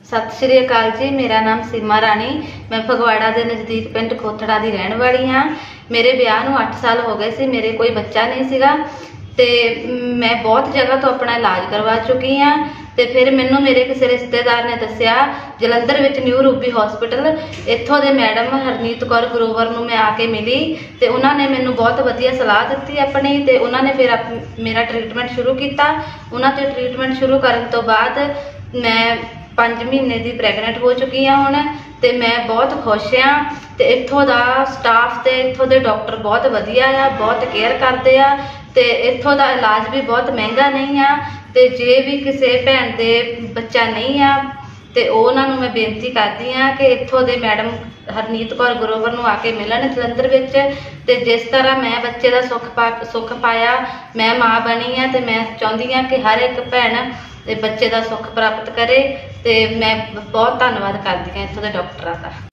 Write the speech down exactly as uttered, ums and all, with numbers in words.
सत श्री अकाल जी। मेरा नाम सीमा राणी, मैं फगवाड़ा के नज़दीक पिंड खोथड़ा की रहने वाली हाँ। मेरे ब्याह नूं अठ साल हो गए सी, मेरे कोई बच्चा नहीं सीगा ते मैं बहुत जगह तो अपना इलाज करवा चुकी हाँ। तो फिर मैनू मेरे किसी रिश्तेदार ने दसिया जलंधर विच न्यू रूबी हॉस्पिटल, इत्थों दे मैडम हरनीत कौर ग्रोवर नूं मैं आके मिली तो उन्होंने मैनू बहुत वधिया सलाह दी अपनी। तो उन्होंने फिर मेरा ट्रीटमेंट शुरू किया। उन्होंने ट्रीटमेंट शुरू करने तो बाद मैं पाँच महीने की प्रैगनेंट हो चुकी हाँ हुण, तो मैं बहुत खुश हाँ। तो इत्थों का स्टाफ तो इत्थों के डॉक्टर बहुत वधिया आ, बहुत केयर करते आ। तो इत्थों का इलाज भी बहुत महंगा नहीं आ। तो जे भी किसी भैन दे बच्चा नहीं आ तो उन्होंने मैं बेनती करती हाँ कि इत्थों के मैडम हरनीत कौर ग्रोवर नूं आके मिलन जलंधर विच। ते जिस तरह मैं बच्चे का सुख पा सुख पाया, मैं माँ बनी हाँ, तो मैं चाहती हाँ कि हर एक भैन बच्चे का सुख प्राप्त करे। तो मैं बहुत धन्यवाद करती हाँ इत्थों के डॉक्टरों का।